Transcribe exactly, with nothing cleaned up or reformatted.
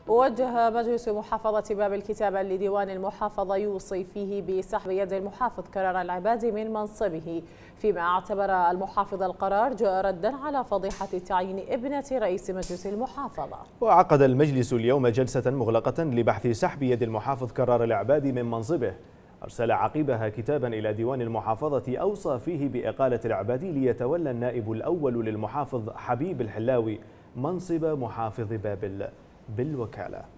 وجه مجلس محافظة باب الكتابة لديوان المحافظة يوصي فيه بسحب يد المحافظ كرار العبادي من منصبه، فيما اعتبر المحافظ القرار جاء ردا على فضيحة تعيين ابنة رئيس مجلس المحافظة. وعقد المجلس اليوم جلسة مغلقة لبحث سحب يد المحافظ كرار العبادي من منصبه. أرسل عقبها كتابا إلى ديوان المحافظة أوصى فيه بإقالة العبادي ليتولى النائب الأول للمحافظ حبيب الحلاوي منصب محافظ بابل بالوكالة.